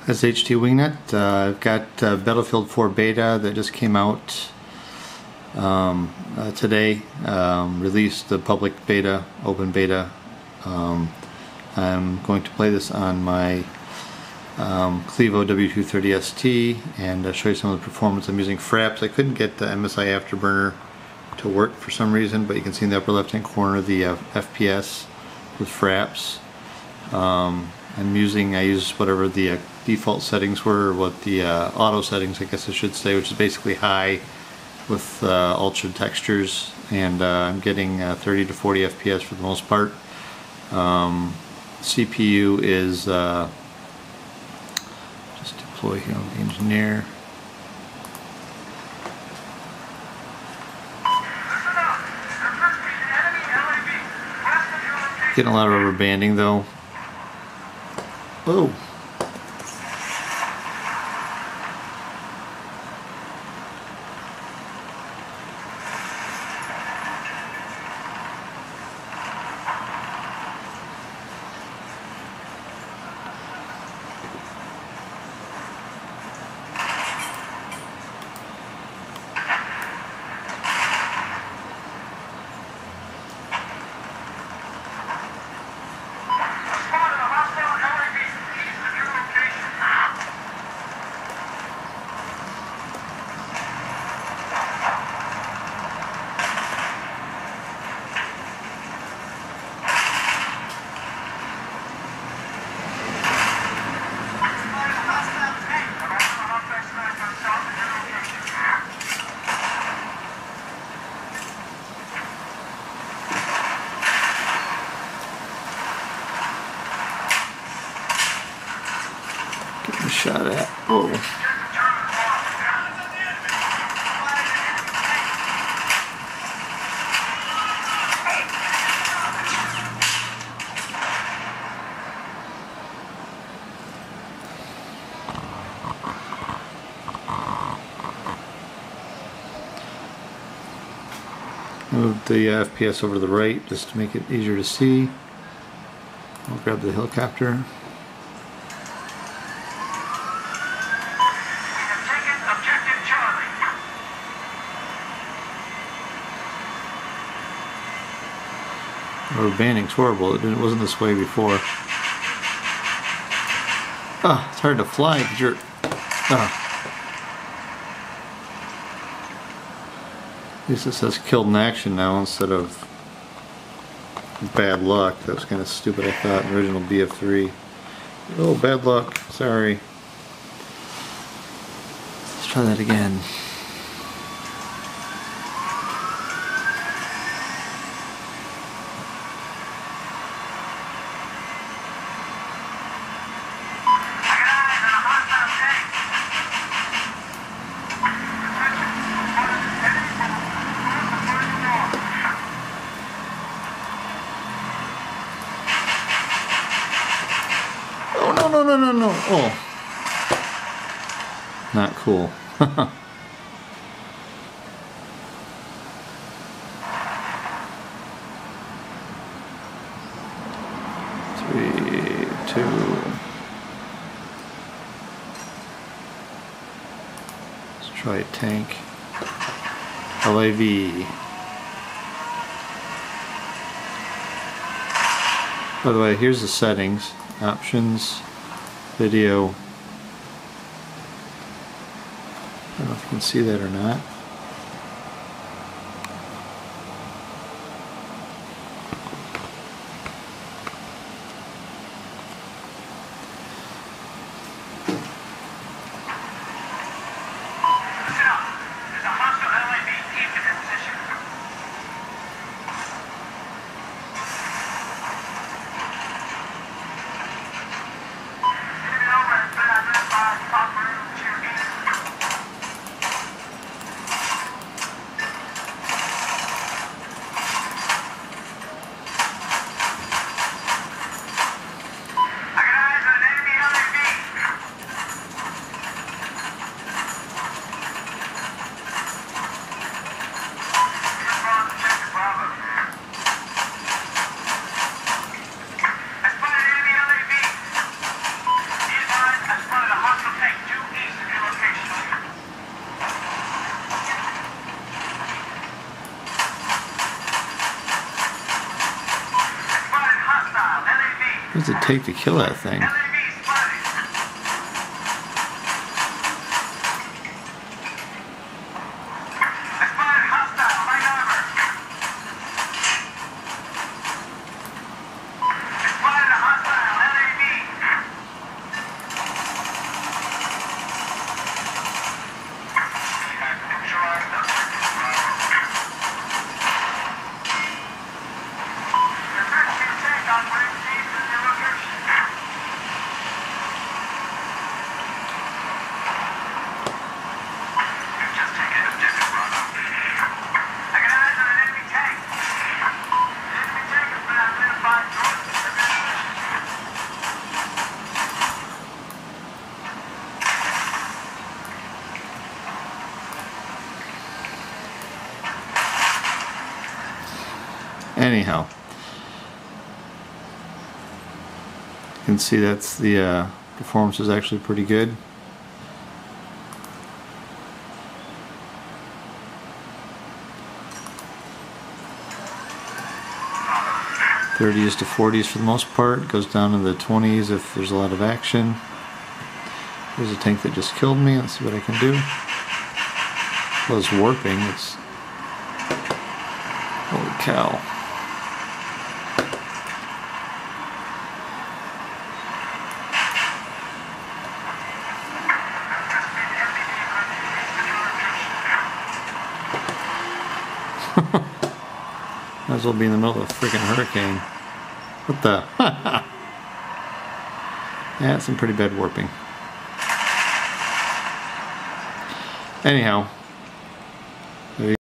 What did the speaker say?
SHT Wingnut. I've got Battlefield 4 beta that just came out today. Released the public beta, open beta. I'm going to play this on my Clevo W230 ST and show you some of the performance. I'm using Fraps. I couldn't get the MSI Afterburner to work for some reason, but you can see in the upper left hand corner the FPS with Fraps. I use whatever the default settings were, or what the auto settings, I guess I should say, which is basically high with ultra textures, and I'm getting 30 to 40 FPS for the most part. CPU is just deploy here on the engineer. Getting a lot of rubber banding though. Oh. Getting shot at. Whoa. Move the FPS over to the right just to make it easier to see. I'll grab the helicopter. Rubber banding's horrible. It wasn't this way before. Ah, it's hard to fly because you're. At least it says killed in action now instead of bad luck. That was kind of stupid, I thought, in the original BF3. Oh, bad luck. Sorry. Let's try that again. No. Oh. Not cool. 3, 2. Let's try a tank. LAV. By the way, here's the settings. Options. Video. I don't know if you can see that or not. What does it take to kill that thing? Anyhow, you can see that's the performance is actually pretty good. '30s to '40s for the most part. Goes down to the 20s if there's a lot of action. There's a tank that just killed me. Let's see what I can do. Well, it's warping. It's holy cow. Might as well be in the middle of a freaking hurricane. What the? Yeah, some pretty bad warping. Anyhow.